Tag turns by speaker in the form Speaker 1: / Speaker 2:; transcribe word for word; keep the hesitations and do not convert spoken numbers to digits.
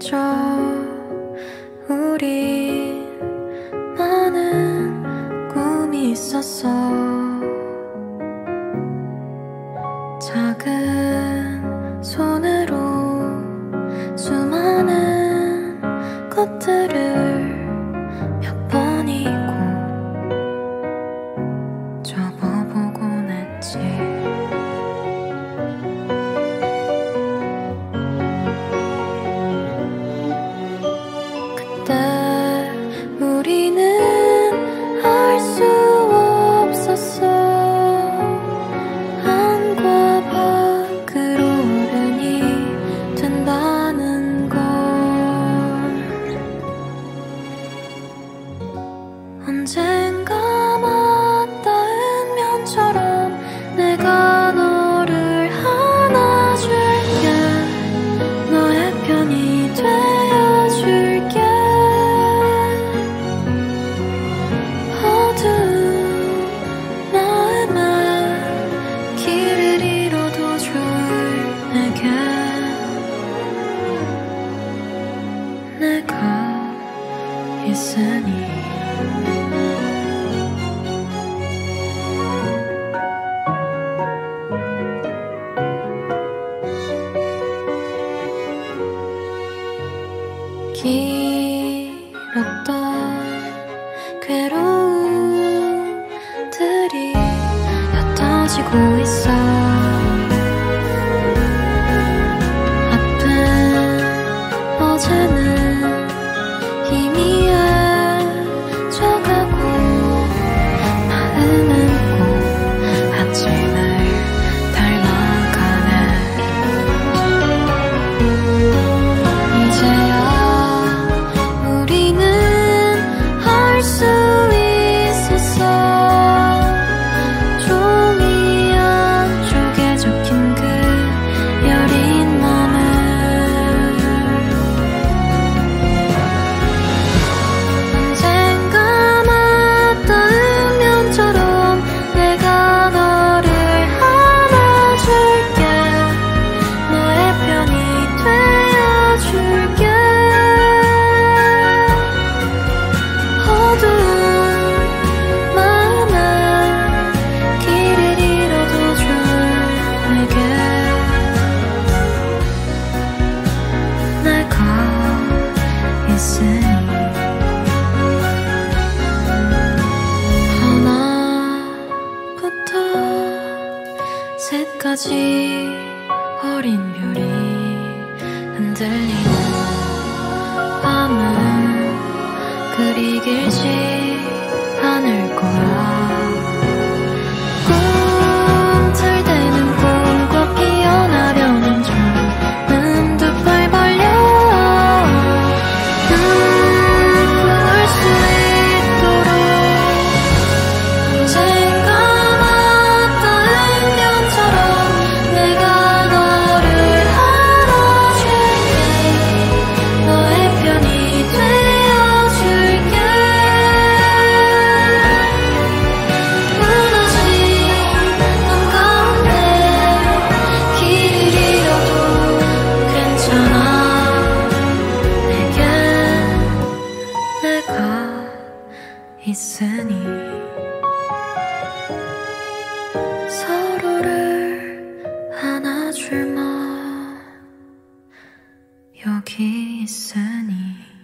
Speaker 1: 그저 우리 많은 꿈이 있었어. 작은 손으로 수많은 것들을 몇 번이고 접어보곤 했지. 그때 우리는 알 수 없었어. 안과 밖으로 어른이 된다는 걸. 언젠가 맞닿은 면처럼 내가 너를 안아줄게. 너의 편이 되어줄게. 어두운 마음에 길을 잃어도 줄 내게 내가 있으니. 길었던 괴로움들이 옅어지고 있어. 아픈 어제는 희미해져가고 마음은 꼭 아침을 닮아가네. 이제야 알 수 있었어. 종이 안쪽에 적힌 그 여린 마음을. 언젠가 맞닿은 면처럼 내가 너를 안아줄게. 너의 편이 되어줄게. 어두운 마음에 길을 잃어도 줄 내게 내가 있으니. 하나부터 셋까지 어린 별이 흔들리는 밤은 그리 길지 않을 거야. 꿈틀대는 꿈과 피어나려는 처음은 두 팔 벌려 꿈을 수 있도록. 언젠가 맞닿은 면처럼 내가 너를 안아줄게. 너의 편이 되어줄게. 무너진 맘 가운데 길을 잃어도 괜찮아. 내겐 내가 있으니. 서로를 안아줄 맘 여기 있으니.